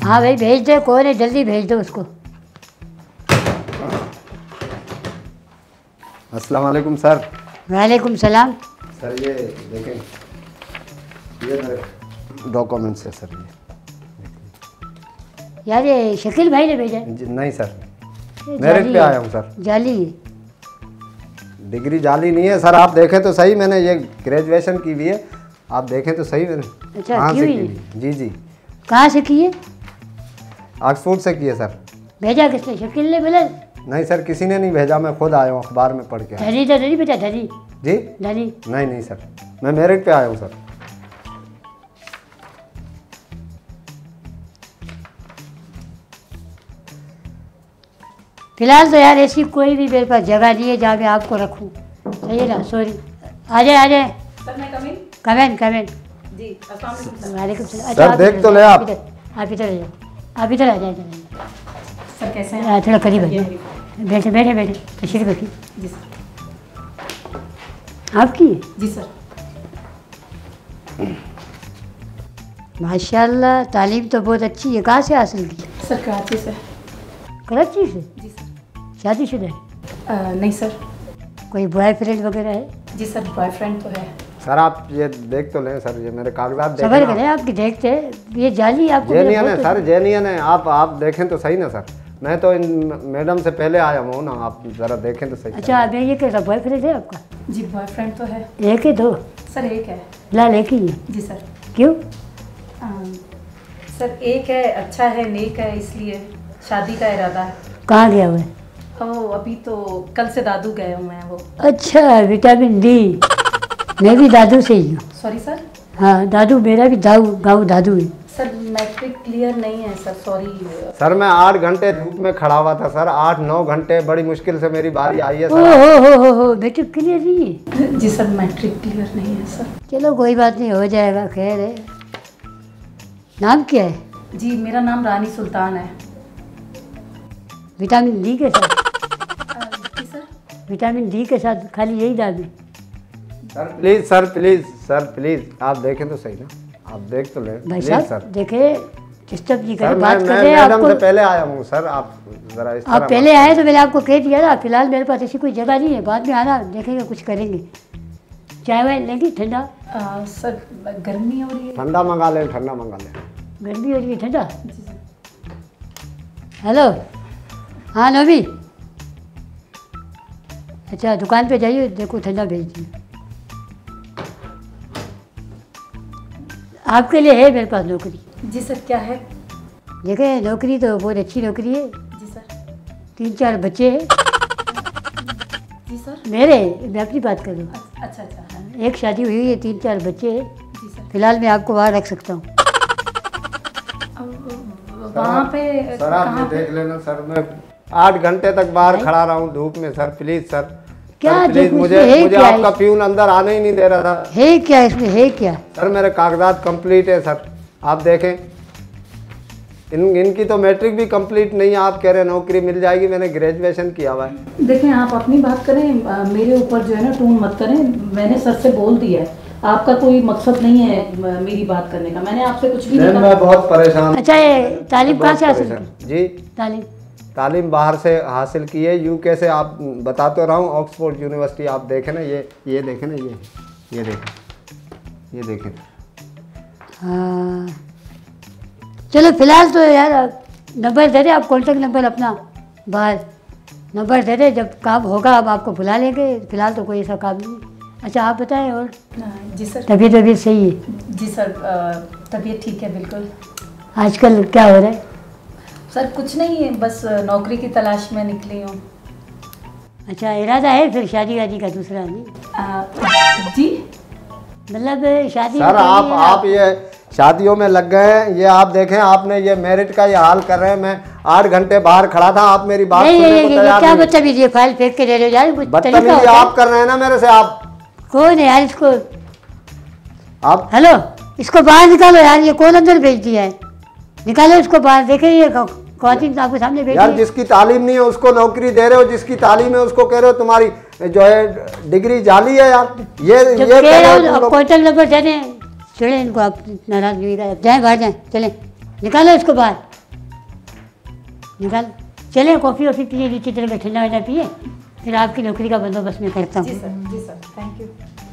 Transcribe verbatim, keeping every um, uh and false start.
हाँ भाई भेज दे, कौन है, जल्दी भेज दो उसको। अस्सलाम वालेकुम सर। वालेकुम सलाम। सर ये देखें, ये मेरे डॉक्यूमेंट्स है सर। ये यार ये शकील भाई ने भेजा है? जी नहीं सर, मेरिट पे आया हूँ सर। जाली है? डिग्री जाली नहीं है सर, आप देखें तो सही, मैंने ये ग्रेजुएशन की हुई है, आप देखें तो सही मैंने। अच्छा, कहाँ की से हुई की है? हुई? जी जी, कहाँ से की है? ऑक्सफोर्ड से की है सर। भेजा किसने, शकील ने भेजा? नहीं सर, किसी ने नहीं भेजा, मैं खुद आया हूँ, अखबार में पढ़ के आया। धनी तो नहीं भेजा? धनी जी धनी नहीं नहीं सर, मैं मेरिट पे आया हूँ सर। फिलहाल तो यार ऐसी कोई भी मेरे पास जगह नहीं है जहाँ मैं आपको रखूँ, सही है ना? सॉरी, आ जाए आ जाए। सर मैं कमिंग? Comment comment. जी अस्सलाम वालेकुम सर। वालेकुम सलाम। सर, आप देख इधर तो ले जाओ, आप। इधर आप इधर आ जाओ, आप इधर आ जाए। सर कैसे हैं? हाँ, थोड़ा करीब आ ये जाओ। बैठे बैठे बैठे तशरीफ रखिए। जी सर। आपकी? जी सर। माशाल्लाह, तालीम तो बहुत अच्छी है। कहाँ से हासिल की? सर कराची से। कराची से? जी सर। शादीशुदा है? आ, नहीं सर। कोई बॉयफ्रेंड वगैरह है? जी सर, बॉयफ्रेंड तो है। सर आप ये देख तो लें सर, ये मेरे कागजात देखें सबर ना। करें, आपकी देखते हैं, ये जाली आपको जेनियन है बहुत- सर, जेनियन है। आप आप देखें तो सही ना सर, मैं तो इन मैडम से पहले आया हूँ ना, आप ज़रा देखें तो सही। अच्छा, अब ये कैसा बॉयफ्रेंड है आपका? जी बॉयफ्रेंड तो है। एक है दो? सर एक है। फिलहाल एक ही है? जी सर। क्यों? आ, सर एक है, अच्छा है, नेक है, इसलिए शादी का इरादा है। कहाँ गया हुआ है? ओ अभी तो कल से दादू गए हुए हैं वो। अच्छा, विटामिन डी। मैं भी दादू से ही हूँ। Sorry sir. हाँ दादू, मेरा भी दाऊ गाँव दादू है। सर मैट्रिक क्लियर नहीं है सर, सॉरी। सर मैं आठ घंटे धूप में खड़ा हुआ था सर, आठ नौ घंटे, बड़ी मुश्किल से मेरी बारी आई है ओ सर। हो हो हो हो मैट्रिक क्लियर नहीं है? जी सर मैट्रिक क्लियर नहीं है सर। चलो कोई बात नहीं, हो जाएगा, खैर है। नाम क्या है? जी मेरा नाम रानी सुल्तान है। विटामिन डी के साथ? जी सर। विटामिन डी के साथ खाली यही नाम है? Sir please sir, please sir, please आप देखें तो सही ना, आप देख तो लें भाई प्लीज साहब सर। देखे, डिस्टर्ब नहीं सर करें, मैं बात मैं कर रहे हैं मैडम आपको। से पहले आया हूँ सर, आप जरा इस तरह आप पहले आए तो मैंने आपको कह दिया ना, फिलहाल मेरे पास ऐसी कोई जगह नहीं है, बाद में आना, देखेंगे कुछ करेंगे। चाय वाय लेंगे? ठंडा? आ, सर गर्मी हो रही है। ठंडा मंगा लें, ठंडा मंगा लें। गर्मी हो रही है, ठंडा? जी सर। हेलो, हाँ नवी, अच्छा दुकान पे जाइए, देखो ठंडा भेज दिए। आपके लिए है मेरे पास नौकरी। जी सर क्या है? देखें, नौकरी तो बहुत अच्छी नौकरी है, जी सर। तीन चार बच्चे हैं जी सर। मेरे, मैं अपनी बात कर रहा हूँ। अच्छा अच्छा। एक शादी हुई है, तीन चार बच्चे हैं। जी सर। फिलहाल मैं आपको वहाँ रख सकता हूँ। वहाँ पे सर आप कहाँ ये पे? देख लेना सर, मैं आठ घंटे तक बाहर खड़ा रहा हूँ धूप में सर, प्लीज सर। क्या सर, प्लीज देखो, मुझे इसमें है मुझे क्या? आपका प्यून अंदर आने ही नहीं दे रहा था। है क्या इसमें, है क्या? सर मेरे कागजात कंप्लीट है सर, आप देखें। इन इनकी तो मैट्रिक भी कंप्लीट नहीं है, आप कह रहे हैं नौकरी मिल जाएगी, मैंने ग्रेजुएशन किया हुआ है। देखें आप अपनी बात करें, आ, मेरे ऊपर जो है ना टून मत करें। मैंने सर से बोल दिया है, आपका कोई मकसद नहीं है म- मेरी बात करने का। मैंने आपसे कुछ भी नहीं मैम कहा। मैं बहुत परेशान। अच्छा, ये तालीम कहाँ बहुत से हासिल परेशान। की? जी तालीम? तालीम बाहर से हासिल की है, यूके से। आप बता तो रहा हूँ, ऑक्सफोर्ड यूनिवर्सिटी। आप देखें ना, ये ये देखें ना, ये ये देखें, ये देखें। हाँ चलो, फिलहाल तो यार नंबर दे दे आप, कॉन्टेक्ट नंबर अपना बाहर नंबर दे दे, जब काम होगा अब आपको बुला लेंगे। फिलहाल तो कोई ऐसा काम नहीं। अच्छा आप बताएं, और हाँ, जी सर। तबीयत तबीयत सही है? जी सर आ, तबीयत ठीक है बिल्कुल। आजकल क्या हो रहा है? सर कुछ नहीं है, बस नौकरी की तलाश में निकली हूँ। अच्छा, इरादा है फिर शादी वादी का दूसरा? नहीं आ, जी मतलब शादी सर के आप लिए आप ये शादियों में लग गए हैं। ये आप देखें, आपने ये मेरिट का ये हाल कर रहे हैं। मैं आठ घंटे बाहर खड़ा था, आप मेरी बात नहीं सुनने नहीं को नहीं, तैयार क्या नहीं। बदतमीजी है, फाइल फेंक के दे रहे हो यार, कुछ तरीका बदतमीजी होता है। आप कर रहे हैं ना मेरे से। आप कौन है यार इसको? आप हेलो, इसको बाहर निकालो यार, ये कौन अंदर भेज दिया है? निकालो इसको बाहर, देखे ये कौन आपके सामने भेज यार दिया। जिसकी तालीम नहीं है उसको नौकरी दे रहे हो, जिसकी तालीम है उसको कह रहे हो तुम्हारी जो है डिग्री जाली है। यार ये जब ये कह कह रहे रहे हो हो तुम अब लोग। कॉन्टेक्ट नंबर दे दें, चले इनको, आप नाराज नहीं होगा, जाए बाहर जाए, चले निकालो इसको बाहर। निकाल। चले कॉफ़ी वॉफ़ी पिए, नीचे चले गए ठंडा वंडा पिए, फिर आपकी नौकरी का बंदोबस्त मैं करता जी हूँ। सर, जी सर, थैंक यू।